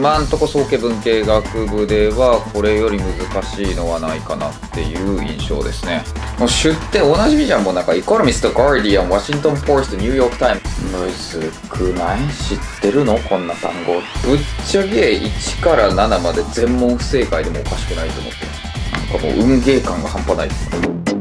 今んとこ総計文系学部ではこれより難しいのはないかなっていう印象ですね。もう出典同じじゃん。もうなんかエコノミスト、ガーディアン、ワシントンポスト、ニューヨークタイムズ。むずくない？知ってるのこんな単語。ぶっちゃけ1から7まで全問不正解でもおかしくないと思ってます。なんかもう運ゲー感が半端ないです。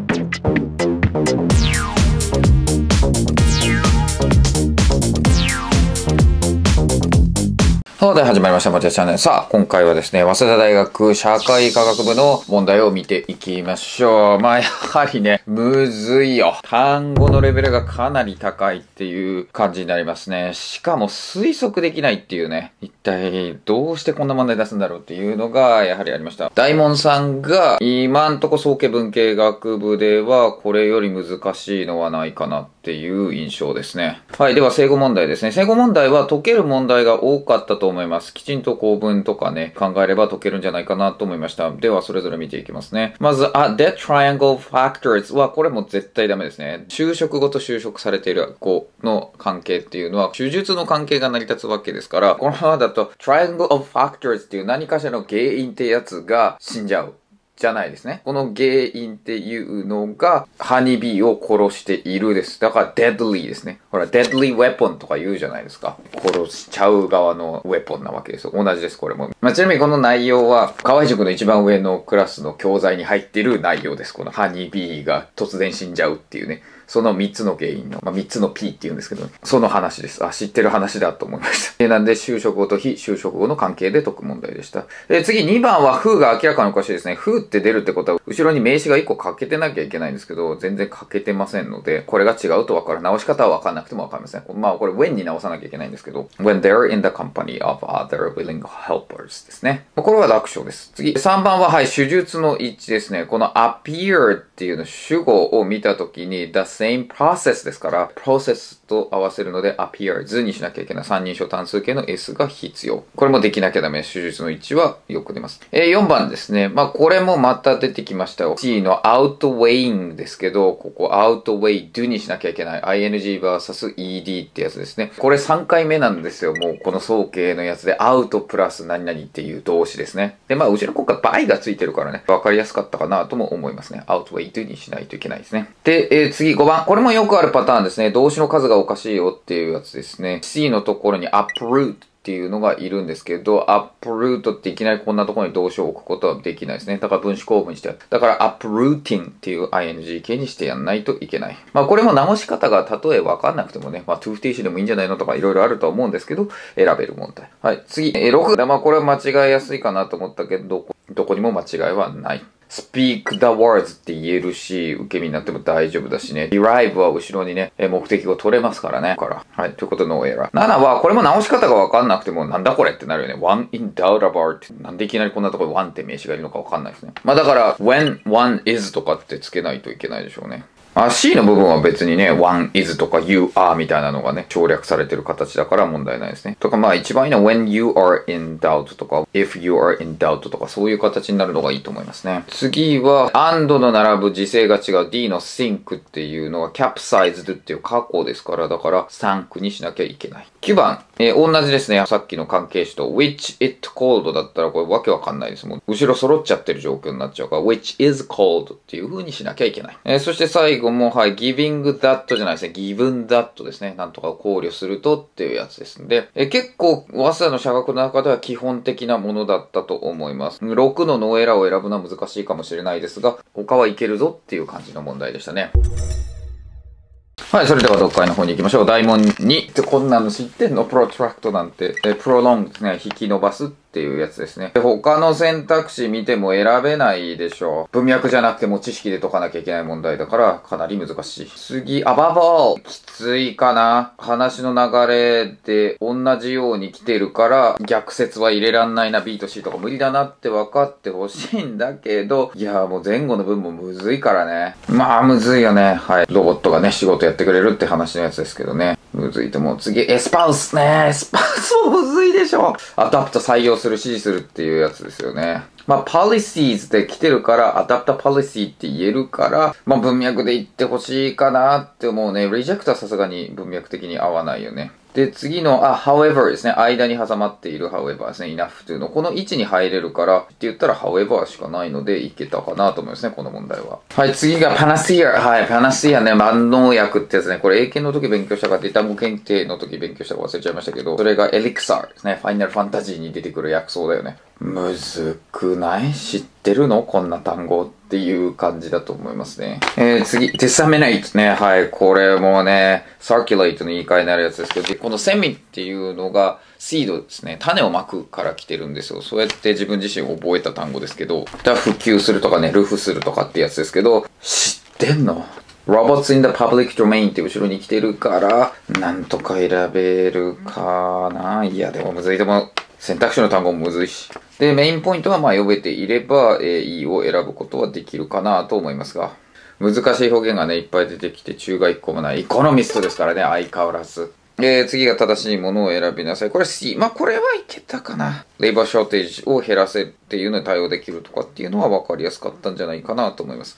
で始まりました。マチャチャンネル。さあ、今回はですね、早稲田大学社会科学部の問題を見ていきましょう。まあ、やはりね、むずいよ。単語のレベルがかなり高いっていう感じになりますね。しかも推測できないっていうね、一体どうしてこんな問題出すんだろうっていうのが、やはりありました。大門さんが、今んとこ総計文系学部では、これより難しいのはないかなっていう印象ですね。はい。では、正誤問題ですね。正誤問題は解ける問題が多かったと思います。きちんと構文とかね、考えれば解けるんじゃないかなと思いました。では、それぞれ見ていきますね。まず、debt triangle factors は、これも絶対ダメですね。就職後と就職されている子の関係っていうのは、手術の関係が成り立つわけですから、このままだと、triangle of factors っていう何かしらの原因ってやつが死んじゃう。じゃないですね。この原因っていうのが、ハニビーを殺しているです。だから、deadly ですね。ほら、deadly weapon とか言うじゃないですか。殺しちゃう側のウェポンなわけですよ。同じです、これも。ちなみにこの内容は、河合塾の一番上のクラスの教材に入っている内容です。このハニビーが突然死んじゃうっていうね。その3つの原因の、3つの P って言うんですけど、その話です。知ってる話だと思いました。なんで、就職後と非就職後の関係で解く問題でした。次、2番は who が明らかにおかしいですね。who って出るってことは、後ろに名詞が1個欠けてなきゃいけないんですけど、全然欠けてませんので、これが違うと分かる。直し方は分かんなくても分かりません。これ when に直さなきゃいけないんですけど、when they're in the company of other willing helpers ですね。これは楽勝です。次、3番は、手術の一致ですね。この appear っていうの主語を見たときに、the same processですから、process と合わせるので appears にしなきゃいけない。三人称単数形の S が必要。これもできなきゃダメ。手術の位置はよく出ます。4番ですね。これもまた出てきましたよ。C の outweighing ですけど、ここ outweigh do にしなきゃいけない。ing vs ed ってやつですね。これ3回目なんですよ。もうこの総形のやつで out プラス何々っていう動詞ですね。で、後ろここから by がついてるからね、わかりやすかったかなとも思いますね。outweigh do にしないといけないですね。で、次5番。これもよくあるパターンですね。動詞の数がおかしいよっていうやつですね。C のところに uproot っていうのがいるんですけど、uproot っていきなりこんなところに動詞を置くことはできないですね。だから分子構文にしてある。だから uprooting っていう ing 形にしてやんないといけない。これも直し方がたとえわかんなくてもね、to 不定詞でもいいんじゃないのとかいろいろあるとは思うんですけど、選べる問題。はい。次、6。これは間違いやすいかなと思ったけど、どこにも間違いはない。speak the words って言えるし、受け身になっても大丈夫だしね。derive は後ろにね、目的語取れますからね。はい。ということで、no error。7は、これも直し方がわかんなくても、なんだこれってなるよね。one in doubt about って。なんでいきなりこんなところに one って名詞がいるのかわかんないですね。だから、when one is とかってつけないといけないでしょうね。C の部分は別にね、one is とか you are みたいなのがね、省略されてる形だから問題ないですね。とか一番いいのは when you are in doubt とか if you are in doubt とかそういう形になるのがいいと思いますね。次は and の並ぶ時制が違う D の sink っていうのは capsized っていう過去ですから、だから sank にしなきゃいけない。9番、同じですね。さっきの関係詞と which it called だったらこれわけわかんないですもん。後ろ揃っちゃってる状況になっちゃうから which is called っていう風にしなきゃいけない。そして最後も、giving that じゃないですね。given that ですね。なんとかを考慮するとっていうやつですんで、結構、早稲田の社学の中では基本的なものだったと思います。6のノーエラーを選ぶのは難しいかもしれないですが、他はいけるぞっていう感じの問題でしたね。はい、それでは読解の方に行きましょう。大問2。こんなの知ってんの？プロトラクトなんて。プロロングですね。引き伸ばすっていうやつですね。他の選択肢見ても選べないでしょう。文脈じゃなくても知識で解かなきゃいけない問題だからかなり難しい。次、above all。きついかな。話の流れで同じように来てるから逆説は入れらんないな。B と C とか無理だなって分かってほしいんだけど、いやもう前後の文もむずいからね。むずいよね。はい。ロボットがね、仕事やってくれるって話のやつですけどね。むずいと思う。次、エスパウスね。エスパウスもむずいでしょ。アダプト採用する、指示するっていうやつですよね。 まあ、policies で来てるから、アダプタ policy って言えるから、まあ、文脈で言ってほしいかなって思うね。reject はさすがに文脈的に合わないよね。で、次の、however ですね。間に挟まっている however ですね。enough というの。この位置に入れるから、って言ったら however しかないので、いけたかなと思いますね。この問題は。はい、次が panacea。はい、panacea ね。万能薬ってやつね。これ英検の時勉強したかって単語検定の時勉強したか忘れちゃいましたけど、それが elixir ですね。ファイナルファンタジーに出てくる薬草だよね。むずくない知ってるのこんな単語っていう感じだと思いますね。次、disseminate ね。はい。これもね、circulate の言い換えになるやつですけど、このセミっていうのがシードですね。種をまくから来てるんですよ。そうやって自分自身覚えた単語ですけど、普及するとかね、ルフするとかってやつですけど、知ってんの？Robots in the public domain って後ろに来てるから、なんとか選べるかな。いや、でもむずい。でも、選択肢の単語もむずいし。で、メインポイントは読めていれば、E を選ぶことはできるかなと思いますが、難しい表現がね、いっぱい出てきて、中が1個もない。エコノミストですからね、相変わらず。次が正しいものを選びなさい。これ C。まあ、これはいけたかな。レイバーショーテージを減らせっていうのに対応できるとかっていうのは分かりやすかったんじゃないかなと思います。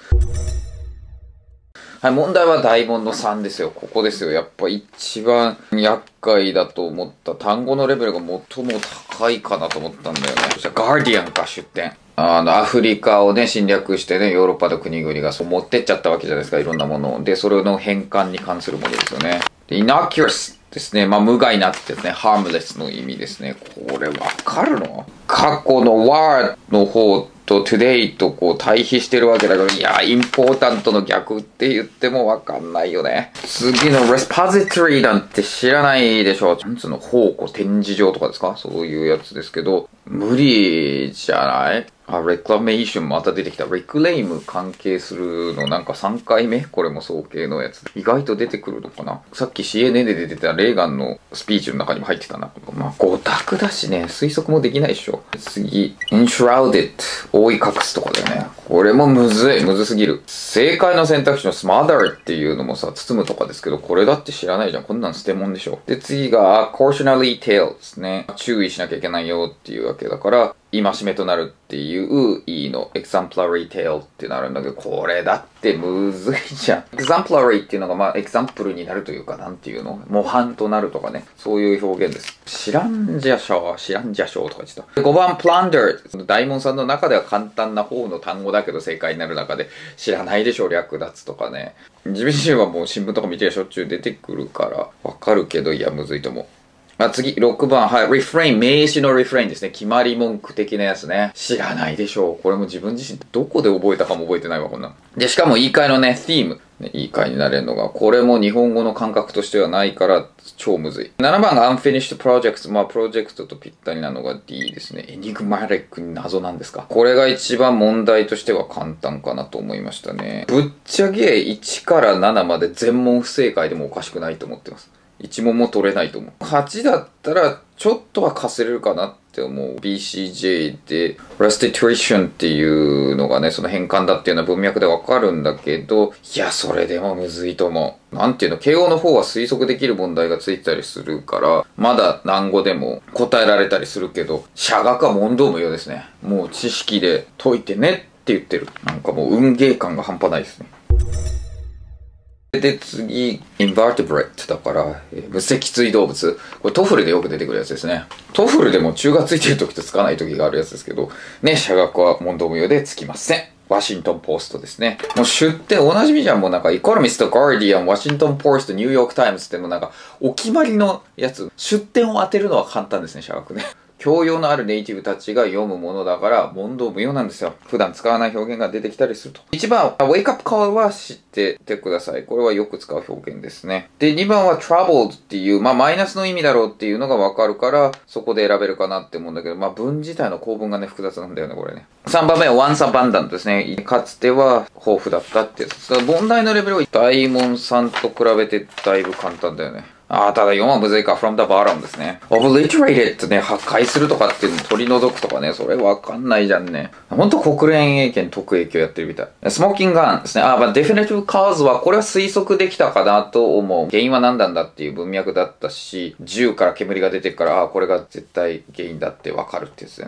はい、問題は大問の3ですよ。ここですよ。やっぱ一番厄介だと思った単語のレベルが最も高いかなと思ったんだよね。そしたらガーディアンか出典。アフリカをね、侵略してね、ヨーロッパの国々がそう持ってっちゃったわけじゃないですか。いろんなものを。で、それの返還に関するものですよね。で、innocuous ですね。まあ、無害なってですね。harmless の意味ですね。これわかるの？過去の war の方と today とこう対比してるわけだから、いや、important の逆って言ってもわかんないよね。次の repository なんて知らないでしょ。なんつうの、宝庫展示場とかですか？そういうやつですけど、無理じゃない？reclamation また出てきた。reclaim 関係するのなんか3回目？これも早計のやつ。意外と出てくるのかな？さっき CNN で出てたレーガンのスピーチの中にも入ってたな。まあ、5択だしね、推測もできないでしょ。次、enshrouded 覆い隠すとかだよね。これもむずすぎる。正解の選択肢の smother っていうのもさ、包むとかですけど、これだって知らないじゃん。こんなん捨て物でしょ。で、次が cautionary tale ですね。注意しなきゃいけないよっていうわけだから、戒めとなるっていう E の exemplary tale ってなるんだけど、これだってむずいじゃん。exemplary っていうのがまあエクザンプルになるというか、なんていうの？模範となるとかね。そういう表現です。知らんじゃしょとか言ってた。5番 plunder。大門さんの中では簡単な方の単語だけど正解になる中で知らないでしょ、略奪とかね。自分自身はもう新聞とか見てしょっちゅう出てくるからわかるけど、いやむずいと思う。次、6番、はい、refrain、名詞の refrain ですね。決まり文句的なやつね。知らないでしょう。これも自分自身どこで覚えたかも覚えてないわ、こんな。で、しかも言い換えのね、theme、ね、言い換えになれるのが、これも日本語の感覚としてはないから、超むずい。7番が unfinished projects。まあ、プロジェクトとぴったりなのが D ですね。エニグマティックに謎なんですか。これが一番問題としては簡単かなと思いましたね。ぶっちゃけ1から7まで全問不正解でもおかしくないと思ってます。1問も取れないと思う。8だったら、ちょっとはかせれるかなって思う。BCJ で、restitution っていうのがね、その返還だっていうのは文脈でわかるんだけど、いや、それでもむずいと思う。なんていうの、慶応の方は推測できる問題がついたりするから、まだ難語でも答えられたりするけど、社学は問答無用ですね。もう知識で解いてねって言ってる。なんかもう運ゲー感が半端ないですね。で、次、invertebrate だから、無脊椎動物。これトフルでよく出てくるやつですね。トフルでも中がついてる時とつかない時があるやつですけど、ね、社学は問答無用でつきません。ワシントンポストですね。もう出典おなじみじゃん。もうなんか、エコノミスト、ガーディアン、ワシントンポスト、ニューヨークタイムズってもうなんか、お決まりのやつ。出典を当てるのは簡単ですね、社学ね。教養のあるネイティブたちが読むものだから問答無用なんですよ。普段使わない表現が出てきたりすると。1番、wake up call は知っててください。これはよく使う表現ですね。で、2番は troubled っていう、まあマイナスの意味だろうっていうのがわかるから、そこで選べるかなって思うんだけど、まあ文自体の構文がね、複雑なんだよね、これね。3番目は once abundant ですね。かつては豊富だったってやつ。問題のレベルは大門さんと比べてだいぶ簡単だよね。ただ4はむずいか。from the bottom ですね。obliterated ね、破壊するとかっていうの取り除くとかね、それわかんないじゃんね。ほんと国連英検特影響やってるみたい。スモーキングガンですね。definitive cause は、これは推測できたかなと思う。原因は何なんだっていう文脈だったし、銃から煙が出てるから、これが絶対原因だってわかるってやつだよね。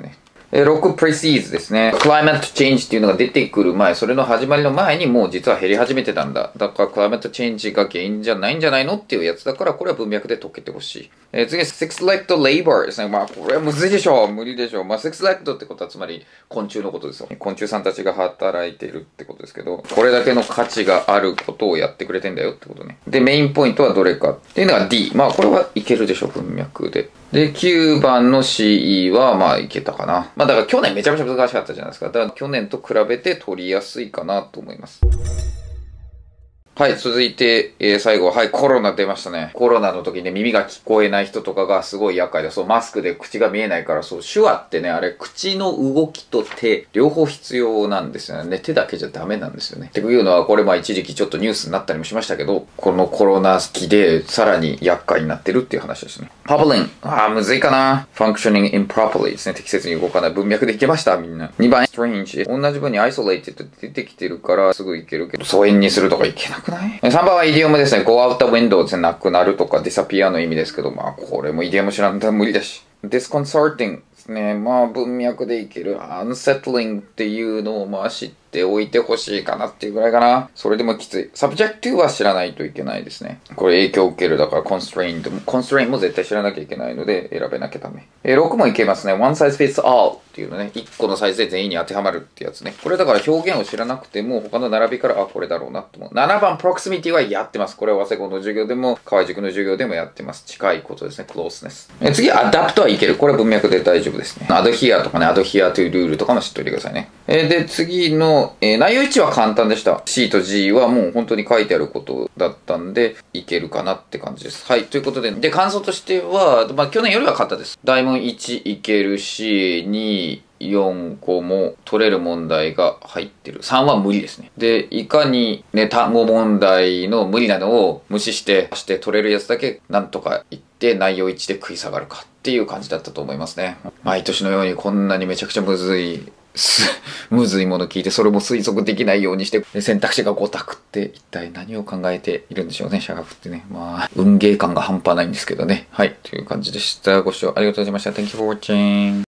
6、precedes ですね。climate change っていうのが出てくる前、それの始まりの前にもう実は減り始めてたんだ。だから climate change が原因じゃないんじゃないのっていうやつだから、これは文脈で解けてほしい。次、sex-led labor ですね。まあ、これはむずいでしょう。無理でしょう。まあ、sex-led ってことはつまり昆虫のことですよ。昆虫さんたちが働いてるってことですけど、これだけの価値があることをやってくれてんだよってことね。で、メインポイントはどれかっていうのが D。まあ、これはいけるでしょう。文脈で。で、9番の CE は、まあ、いけたかな。まあ、だから去年めちゃめちゃ難しかったじゃないですか。だから去年と比べて取りやすいかなと思います。はい、続いて、最後、はい、コロナ出ましたね。コロナの時ね、耳が聞こえない人とかがすごい厄介で、そう、マスクで口が見えないから、そう、手話ってね、あれ、口の動きと手、両方必要なんですよね。手だけじゃダメなんですよね。っていうのは、これ、まあ、一時期ちょっとニュースになったりもしましたけど、このコロナ期で、さらに厄介になってるっていう話ですね。パブリン。むずいかな。functioning improperly ですね。適切に動かない。文脈でいけましたみんな。2番、strange。同じ文に isolated って出てきてるから、すぐいけるけど、疎遠にするとかいけなくない？ 3 番はイディオムですね。go out the window ってなくなるとか disappear の意味ですけど、まあこれもイディオム知らんと無理だし。disconcerting ですね。まあ文脈でいける。unsettling っていうのをまあ知っておいてほしいかなっていうぐらいかな。それでもきつい。subjective は知らないといけないですね。これ影響を受ける。だから constraint も絶対知らなきゃいけないので選べなきゃダメ。6もいけますね。one size fits all っていうのね。1個のサイズで全員に当てはまるってやつね。これだから表現を知らなくても他の並びから、これだろうなって思う。7番 proximity はやってます。これは早稲田の授業でも、河合塾の授業でもやってます。近いことですね。closeness。次、adapt はいける。これは文脈で大丈夫ですね。adhere とかね、adhere to rule とかも知っておいてくださいね。で、次の、内容1は簡単でした。C と G はもう本当に書いてあることだったんで、いけるかなって感じです。はい。ということで、感想としては、まあ、去年よりは簡単です。大問1いけるし、2、4個も取れる問題が入ってる。3は無理ですね。で、いかにね、単語問題の無理なのを無視して取れるやつだけなんとか言って内容1で食い下がるかっていう感じだったと思いますね。毎年のようにこんなにめちゃくちゃむずいもの聞いて、それも推測できないようにして、選択肢が5択って一体何を考えているんでしょうね、社学ってね。まあ、運ゲー感が半端ないんですけどね。はい、という感じでした。ご視聴ありがとうございました。Thank you for watching.